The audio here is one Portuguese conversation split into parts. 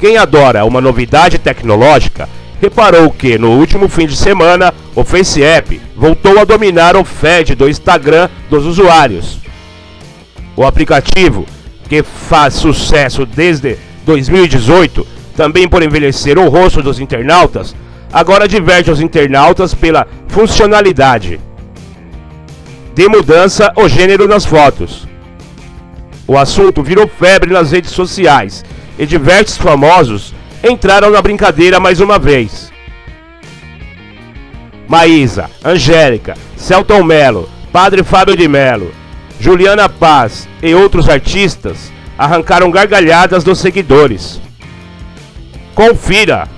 Quem adora uma novidade tecnológica reparou que no último fim de semana o FaceApp voltou a dominar o feed do Instagram dos usuários. O aplicativo, que faz sucesso desde 2018, também por envelhecer o rosto dos internautas, agora diverte os internautas pela funcionalidade de mudança o gênero nas fotos. O assunto virou febre nas redes sociais e diversos famosos entraram na brincadeira mais uma vez. Maísa, Angélica, Selton Mello, Padre Fábio de Mello, Juliana Paz e outros artistas arrancaram gargalhadas dos seguidores. Confira!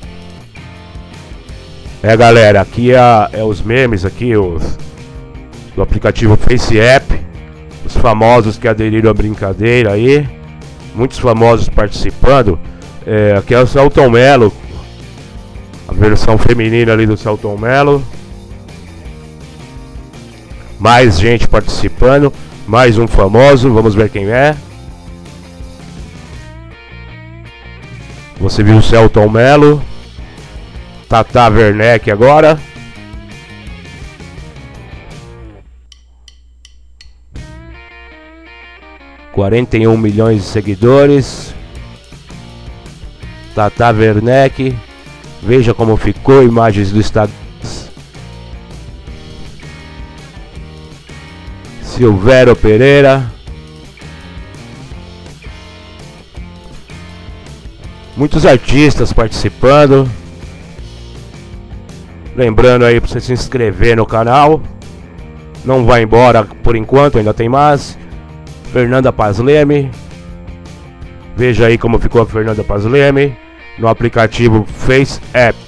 Galera, aqui é os memes aqui, do aplicativo FaceApp, os famosos que aderiram à brincadeira aí, muitos famosos participando. Aqui é o Selton Mello, a versão feminina ali do Selton Mello. Mais gente participando, mais um famoso, vamos ver quem é. Você viu o Selton Mello, Tata Werneck agora. $41 milhões de seguidores. Tata Werneck. Veja como ficou, imagens do Instagram. Silvério Pereira. Muitos artistas participando. Lembrando aí para você se inscrever no canal. Não vai embora por enquanto, ainda tem mais. Fernanda Paz Leme. Veja aí como ficou a Fernanda Paz Leme no aplicativo FaceApp.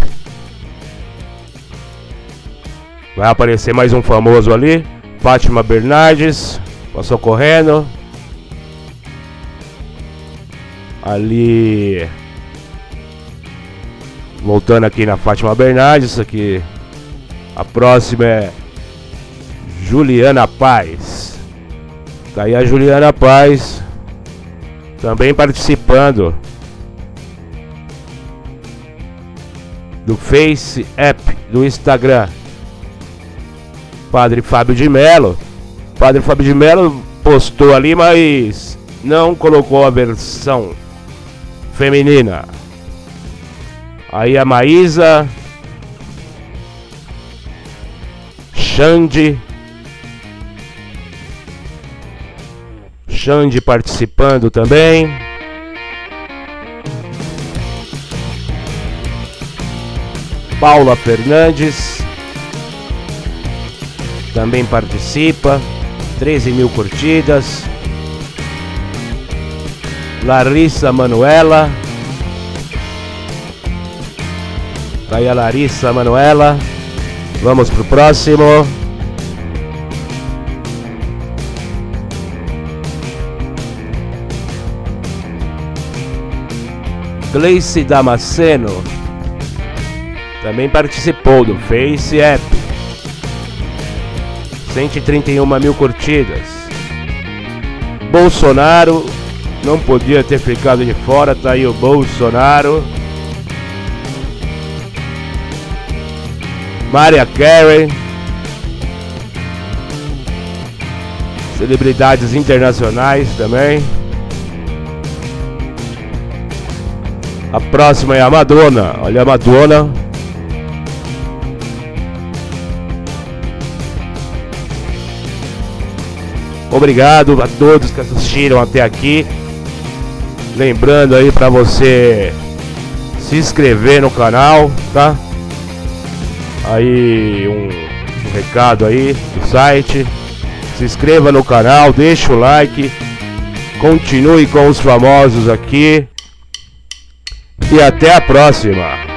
Vai aparecer mais um famoso ali. Fátima Bernardes. Passou correndo. Ali. Voltando aqui na Fátima Bernardes. Aqui. A próxima é Juliana Paz. Tá aí a Juliana Paz também participando do FaceApp do Instagram. Padre Fábio de Mello. Padre Fábio de Mello postou ali, mas não colocou a versão feminina. Aí a Maísa, Xande participando também. Paula Fernandes também participa. 13 mil curtidas. Larissa Manoela. Tá aí a Larissa Manoela. Vamos pro próximo. Gleice Damasceno também participou do FaceApp. 131 mil curtidas. Bolsonaro não podia ter ficado de fora. Tá aí o Bolsonaro. Mariah Carey. Celebridades internacionais também. A próxima é a Madonna. Olha a Madonna. Obrigado a todos que assistiram até aqui. Lembrando aí para você se inscrever no canal, tá? Aí um recado aí do site. Se inscreva no canal, deixa o like. Continue com os famosos aqui. E até a próxima.